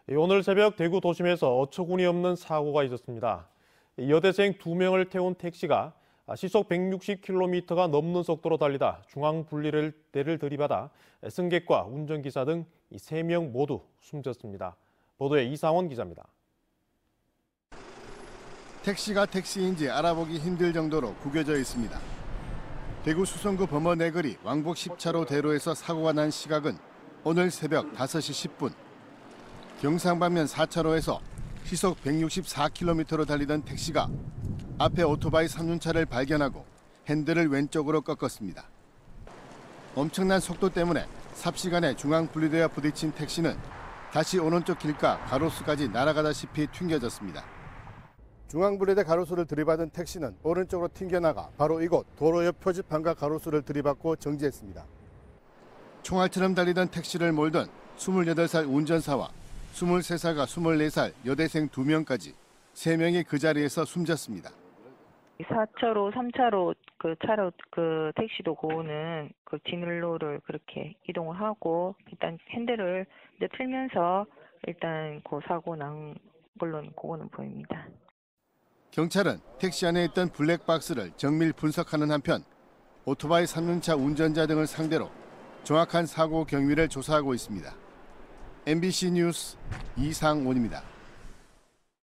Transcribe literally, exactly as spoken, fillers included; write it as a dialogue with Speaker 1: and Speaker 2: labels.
Speaker 1: 오늘 새벽 대구 도심에서 어처구니 없는 사고가 있었습니다. 여대생 두 명을 태운 택시가 시속 백육십 킬로미터가 넘는 속도로 달리다 중앙분리대를 들이받아 승객과 운전기사 등 세 명 모두 숨졌습니다. 보도에 이상원 기자입니다.
Speaker 2: 택시가 택시인지 알아보기 힘들 정도로 구겨져 있습니다. 대구 수성구 범어내거리 왕복 십 차로 대로에서 사고가 난 시각은 오늘 새벽 다섯 시 십 분. 경상방면 사 차로에서 시속 백육십사 킬로미터로 달리던 택시가 앞에 오토바이 삼 륜차를 발견하고 핸들을 왼쪽으로 꺾었습니다. 엄청난 속도 때문에 삽시간에 중앙분리대와 부딪힌 택시는 다시 오른쪽 길가 가로수까지 날아가다시피 튕겨졌습니다. 중앙분리대 가로수를 들이받은 택시는 오른쪽으로 튕겨나가 바로 이곳 도로 옆 표지판과 가로수를 들이받고 정지했습니다. 총알처럼 달리던 택시를 몰던 스물여덟 살 운전사와 스물세 살과 스물네 살 여대생 두 명까지 세 명이 그 자리에서 숨졌습니다.
Speaker 3: 사 차로, 삼 차로 그 차로 그 택시도 그거는 그 진로를 그렇게 이동을 하고 일단 핸들을 이제 틀면서 일단 그 사고 난 걸로는 그거는 보입니다.
Speaker 2: 경찰은 택시 안에 있던 블랙박스를 정밀 분석하는 한편 오토바이 삼 륜차 운전자 등을 상대로 정확한 사고 경위를 조사하고 있습니다. 엠비씨 뉴스 이상원입니다.